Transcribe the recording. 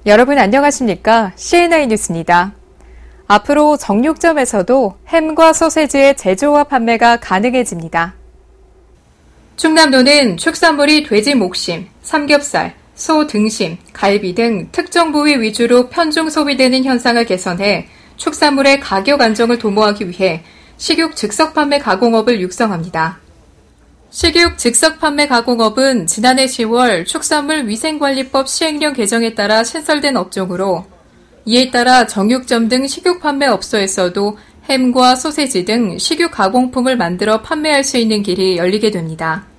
여러분 안녕하십니까? CNI 뉴스입니다. 앞으로 정육점에서도 햄과 소세지의 제조와 판매가 가능해집니다. 충남도는 축산물이 돼지 목심, 삼겹살, 소 등심, 갈비 등 특정 부위 위주로 편중 소비되는 현상을 개선해 축산물의 가격 안정을 도모하기 위해 식육 즉석 판매 가공업을 육성합니다. 식육 즉석 판매 가공업은 지난해 10월 축산물 위생관리법 시행령 개정에 따라 신설된 업종으로 이에 따라 정육점 등 식육 판매 업소에서도 햄과 소세지 등 식육 가공품을 만들어 판매할 수 있는 길이 열리게 됩니다.